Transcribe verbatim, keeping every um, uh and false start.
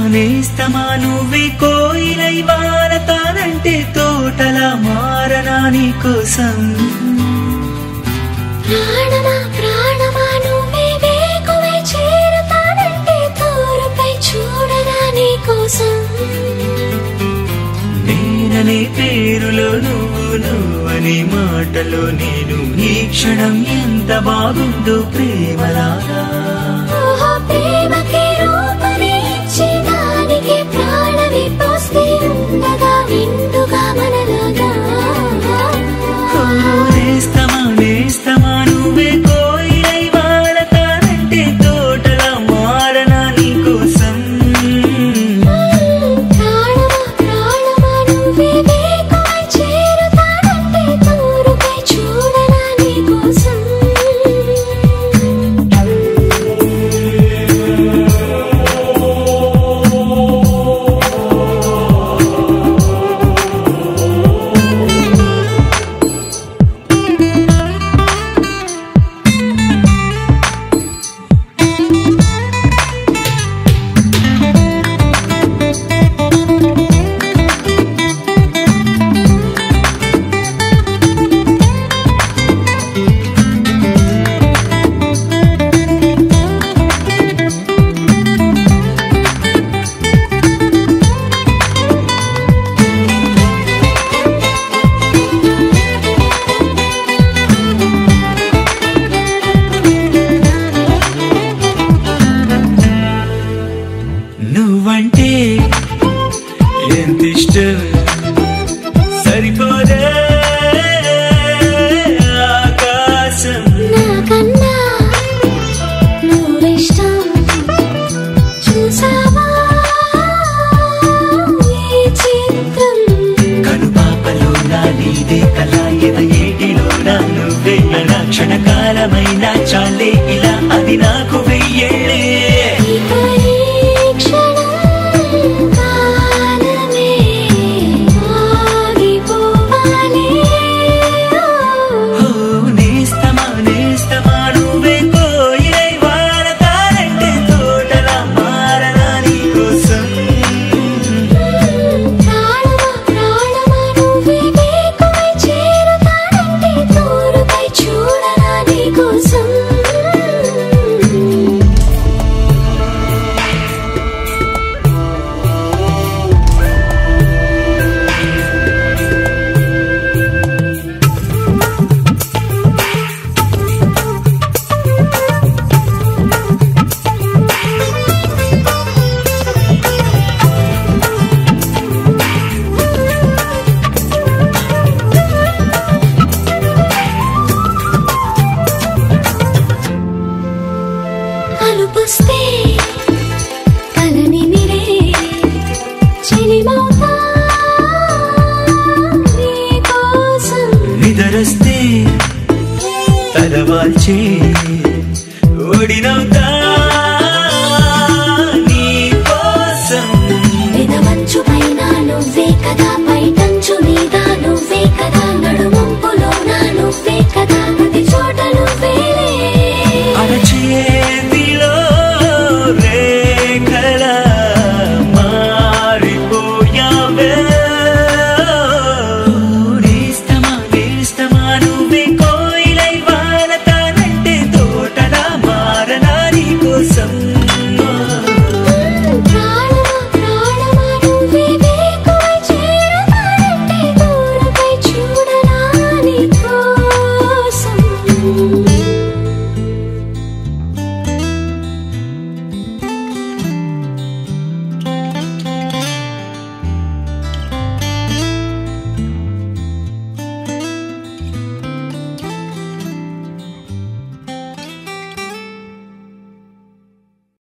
నేస్తమా నువ్వే కోయిలై వారతానంటే తోటలా మారనా నీ కోసం ప్రాణమా ప్రాణమా నువ్వే వేకువై చేరతానంటే తోరుపై చూడనా నీ కోసం నేననే పేరులో నువ్వు నువ్వనే మాటలో నేను ఈ క్షణం ఎంత బాగుందో ప్రేమలాగా ప్రేమకి రూపని ఇచ్చి దానికి ప్రాణమి పోస్తే ఉండగా నిండుగా మనలాగా నేస్తమా నేస్తమా నువ్వే కోయిలై వారతానంటే తోటలా మారనా నీ కోసం ప్రాణమా ప్రాణమా నువ్వే వేకువై చేరతానంటే తోరుపై చూడనా నీ కోసం నువ్వంటే ఎంత ఇష్టం సరిపోదే ఆకాశం నాకన్నా నువ్విష్టం చూసావా ఈ చిత్రం కనుపాపలో నా నీదే కళ ఎద ఏటిలో నా నువ్వే నా క్షణకాలమైన చాలే ఇలా అది నాకు వెయ్యేళ్ళే అలుపుస్తే కలని మిరే చెలిమౌతా నీ కోసం నిదరస్తే తలవాల్చే ఒడినవుతా నీ కోసం పెదవంచు పైన నువ్వే కదా పైటంచు మీద నువ్వే కదా నడుమంపులో నా నువ్వే